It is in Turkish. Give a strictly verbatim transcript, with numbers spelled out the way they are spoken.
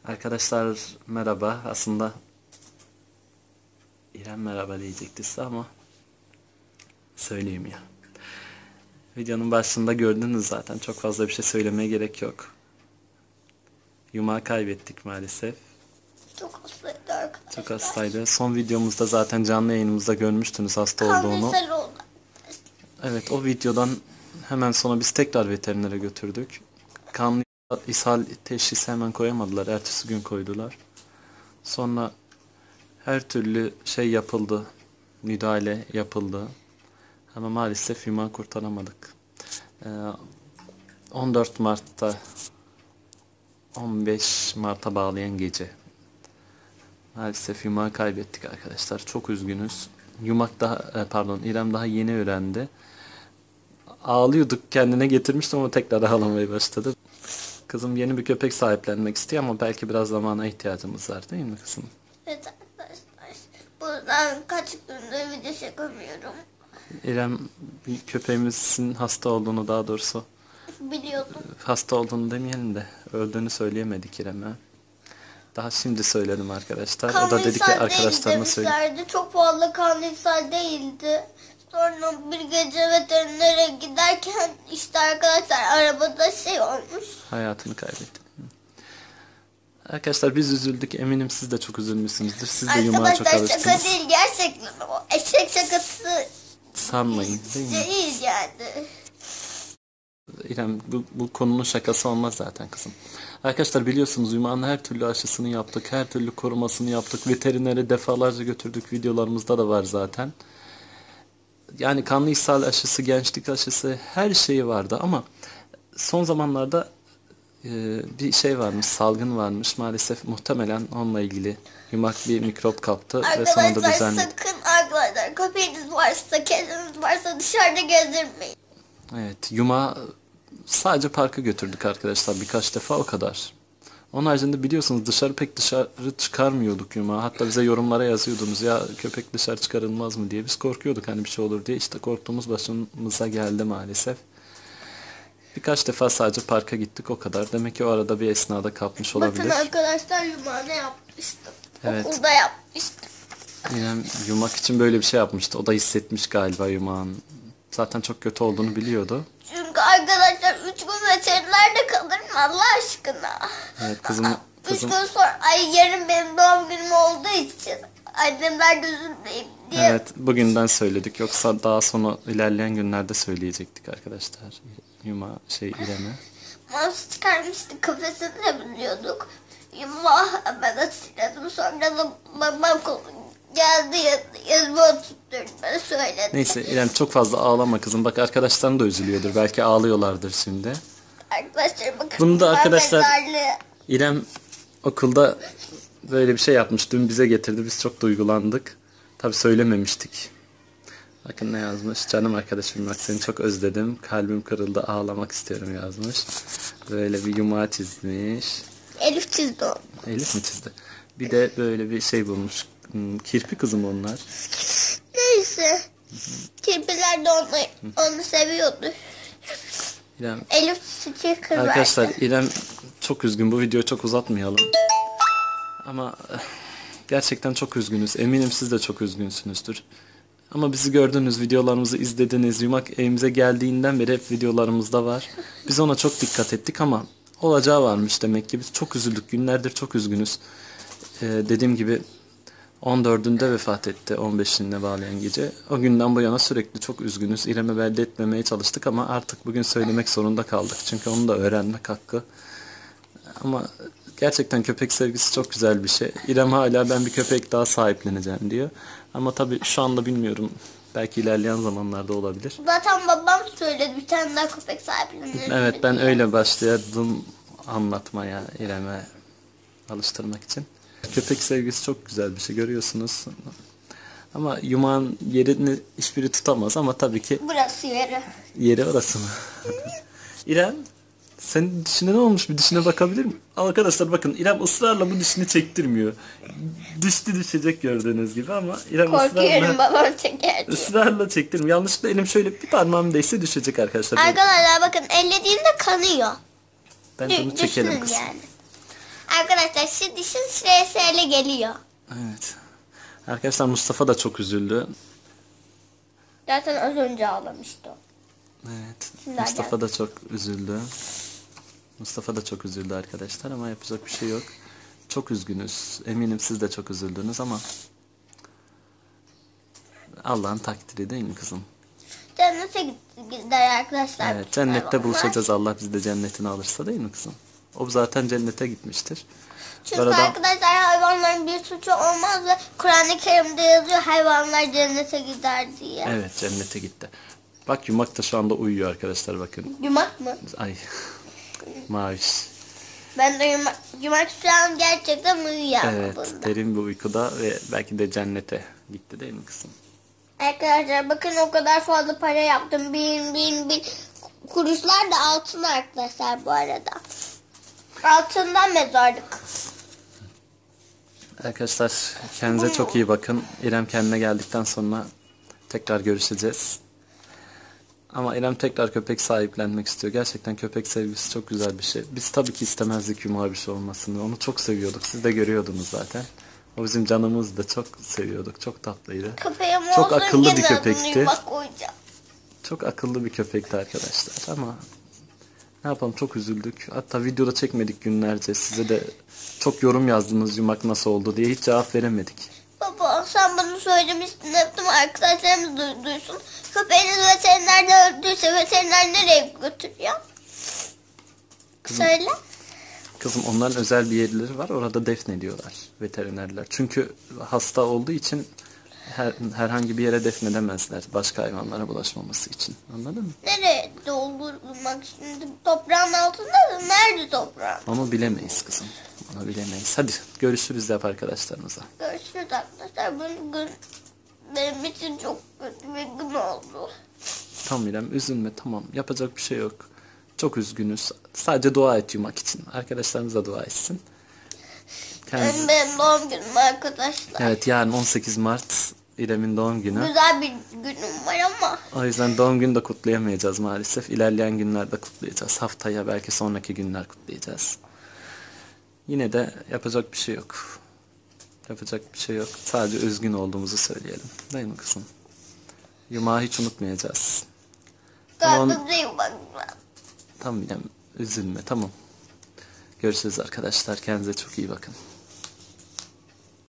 Arkadaşlar merhaba. Aslında İrem merhaba diyecekti size ama söyleyeyim ya. Videonun başında gördünüz zaten. Çok fazla bir şey söylemeye gerek yok. Yumağı kaybettik maalesef. Çok hastaydı arkadaşlar. Çok hastaydı. Son videomuzda zaten canlı yayınımızda görmüştünüz hasta olduğunu. Kanser oldu. Evet, o videodan hemen sonra biz tekrar veterinere götürdük. Kanlı ishal teşhisi hemen koyamadılar. Ertesi gün koydular. Sonra her türlü şey yapıldı. Müdahale yapıldı. Ama maalesef yumağı kurtaramadık. Ee, on dört Mart'ta on beş Mart'a bağlayan gece maalesef yumağı kaybettik arkadaşlar. Çok üzgünüz. Yumak daha pardon İrem daha yeni öğrendi. Ağlıyorduk, kendine getirmiştim ama tekrar ağlamaya başladı. Kızım yeni bir köpek sahiplenmek istiyor ama belki biraz zamana ihtiyacımız var, değil mi kızım? Evet arkadaşlar. Buradan kaç gündür video çekemiyorum. İrem bir köpeğimizin hasta olduğunu, daha doğrusu Biliyordum. hasta olduğunu demeyelim de öldüğünü söyleyemedik İrem'e. Daha şimdi söyledim arkadaşlar. Kanlı O da dedi ki arkadaşlarına söyle. demişlerdi. Çok fazla kanlı ishal değildi. Sonra bir gece veterinere giderken işte arkadaşlar arabada şey olmuş. Hayatını kaybetti. Arkadaşlar biz üzüldük. Eminim siz de çok üzülmüşsünüzdür. Siz de yumağa çok Arkadaşlar şaka alıştınız. değil, gerçekten o eşek şakası Sanmayın, değil mi? değil yani. İrem bu, bu konunun şakası olmaz zaten kızım. Arkadaşlar biliyorsunuz yumağın her türlü aşısını yaptık. Her türlü korumasını yaptık. Veterinere defalarca götürdük. Videolarımızda da var zaten. Yani kanlı ishal aşısı, gençlik aşısı, her şeyi vardı ama son zamanlarda e, bir şey varmış, salgın varmış. Maalesef muhtemelen onunla ilgili yumak bir mikrop kaptı ve sonunda Arkadaşlar düzenli. sakın arkadaşlar köpeğiniz varsa, kediniz varsa dışarıda gezdirmeyin. Evet, yumağı sadece parka götürdük arkadaşlar birkaç defa, o kadar. Onun haricinde biliyorsunuz dışarı pek dışarı çıkarmıyorduk yumağı. Hatta bize yorumlara yazıyordunuz ya köpek dışarı çıkarılmaz mı diye. Biz korkuyorduk hani bir şey olur diye. İşte korktuğumuz başımıza geldi maalesef. Birkaç defa sadece parka gittik, o kadar. Demek ki o arada bir esnada kapmış olabilir. Bakın arkadaşlar yumağını yapmıştım. Evet. Okulda yapmıştım. Yani yumak için böyle bir şey yapmıştı. O da hissetmiş galiba yumağın. Zaten çok kötü olduğunu biliyordu. Çünkü arkadaşlar üç gün veterinerde kalır mı Allah aşkına? Evet kızım. Üç kızım... gün sonra ay yarın benim doğum günüm olduğu için annemler de üzülmeyeyim diye. Evet, bugünden söyledik. Yoksa daha sonra ilerleyen günlerde söyleyecektik arkadaşlar. Yuma şey İrem'e. Mouse çıkarmıştı, kafesini de biliyorduk. Yumağı hemen hatırladım. Sonra da babam geldi yazıma oturtturdu, bana söyledi. Neyse İrem çok fazla ağlama kızım. Bak arkadaşların da üzülüyordur. Belki ağlıyorlardır şimdi. Arkadaşlar bakın. Bunu da arkadaşlar mezarlığı. İrem okulda böyle bir şey yapmış. Dün bize getirdi. Biz çok duygulandık. Tabi söylememiştik. Bakın ne yazmış. Canım arkadaşım bak seni çok özledim. Kalbim kırıldı, ağlamak istiyorum yazmış. Böyle bir yumağı çizmiş. Elif çizdi o. Elif mi çizdi? Bir de böyle bir şey bulmuş. Kirpi kızım onlar. Neyse. Kirpiler de onu, onu seviyordu. İrem. Elif sticker Arkadaşlar verdi. İrem çok üzgün. Bu videoyu çok uzatmayalım. Ama gerçekten çok üzgünüz. Eminim siz de çok üzgünsünüzdür. Ama bizi gördünüz, videolarımızı izlediniz. Yumak evimize geldiğinden beri hep videolarımızda var. Biz ona çok dikkat ettik ama olacağı varmış demek ki. Biz çok üzüldük. Günlerdir çok üzgünüz. Ee, dediğim gibi on dördünde vefat etti, on beşine bağlayan gece. O günden bu yana sürekli çok üzgünüz. İrem'e belli etmemeye çalıştık ama artık bugün söylemek zorunda kaldık. Çünkü onun da öğrenmek hakkı. Ama gerçekten köpek sevgisi çok güzel bir şey. İrem hala ben bir köpek daha sahipleneceğim diyor. Ama tabii şu anda bilmiyorum. Belki ilerleyen zamanlarda olabilir. Zaten babam söyledi bir tane daha köpek sahiplenir. Evet, ben öyle başladım anlatmaya İrem'e alıştırmak için. Köpek sevgisi çok güzel bir şey, görüyorsunuz. Ama yumağın yerini hiçbiri tutamaz ama tabii ki... Burası yeri. Yeri orası mı? İrem, senin dişine ne olmuş? Bir dişine bakabilir miyim? Arkadaşlar bakın İrem ısrarla bu dişini çektirmiyor. Dişli düşecek gördüğünüz gibi ama İrem Korkuyorum ısrarla, babam çeker diye. ısrarla çektirmiyor. Yanlışlıkla elim şöyle bir parmağım değse düşecek arkadaşlar. Arkadaşlar bakın ellediğimde kanıyor. Ben de bunu çekelim Düşünün kızım. yani. arkadaşlar şimdi işin sırasıyla geliyor. Evet. Arkadaşlar Mustafa da çok üzüldü. Zaten az önce ağlamıştı o. Evet. Şimdi Mustafa da çok üzüldü. Mustafa da çok üzüldü arkadaşlar ama yapacak bir şey yok. Çok üzgünüz. Eminim siz de çok üzüldünüz ama Allah'ın takdiri değil mi kızım? Cennete gider arkadaşlar. Evet, cennette hayvanlar. buluşacağız. Allah bizi de cennetine alırsa değil mi kızım? O zaten cennete gitmiştir. Çünkü arada- arkadaşlar hayvanların bir suçu olmaz ve Kur'an-ı Kerim'de yazıyor hayvanlar cennete gider diye. Evet, cennete gitti. Bak yumak da şu anda uyuyor arkadaşlar bakın. Yumak mı? Ay. Maviş. Ben de yumak, yumak şu an gerçekten uyuyor ama Evet, bunda. derin bir uykuda ve belki de cennete gitti değil mi kızım? Arkadaşlar bakın o kadar fazla para yaptım. Bin bin bin. Kuruşlar da altın arkadaşlar bu arada. Altından mezarlık. Arkadaşlar kendinize çok iyi bakın. İrem kendine geldikten sonra tekrar görüşeceğiz. Ama İrem tekrar köpek sahiplenmek istiyor. Gerçekten köpek sevgisi çok güzel bir şey. Biz tabii ki istemezdik Yumağa bir şey olmasını. Onu çok seviyorduk. Siz de görüyordunuz zaten. O bizim canımızdı da çok seviyorduk. Çok tatlıydı. Köpeğim Çok olsun, akıllı bir gene adını köpekti. yumak koyacağım. Çok akıllı bir köpekti arkadaşlar ama ne yapalım çok üzüldük. Hatta videoda çekmedik günlerce. Size de çok yorum yazdınız yumak nasıl oldu diye hiç cevap veremedik. Baba sen bunu söylemiştin yaptım arkadaşlarımız duy- duysun. Köpeğiniz veterinerde öldüyse veteriner nereye götürüyor? Kızım- Söyle. Kızım onların özel bir yerleri var orada defnediyorlar veterinerler. Çünkü hasta olduğu için her, herhangi bir yere defnedemezler başka hayvanlara bulaşmaması için. Anladın mı? Nereye doldurmak şimdi? Toprağın altında da nerede toprağın? Onu bilemeyiz kızım. Onu bilemeyiz. Hadi görüşürüz yap arkadaşlarımıza. Görüşürüz arkadaşlar. Bugün benim için çok kötü bir gün oldu. Tamam İrem üzülme tamam yapacak bir şey yok. Çok üzgünüz. Sadece dua et yumak için. Arkadaşlarımız da dua etsin. Kendinize... Benim, benim doğum günüm arkadaşlar. Evet yarın on sekiz Mart İrem'in doğum günü. Güzel bir günüm var ama. O yüzden doğum günü de kutlayamayacağız maalesef. İlerleyen günlerde kutlayacağız. Haftaya belki sonraki günler kutlayacağız. Yine de yapacak bir şey yok. Yapacak bir şey yok. Sadece üzgün olduğumuzu söyleyelim. Değil mi kızım? Yumağı hiç unutmayacağız. Ama on- Kendinize iyi bakın. Tamam İrem üzülme tamam. Görüşürüz arkadaşlar. Kendinize çok iyi bakın.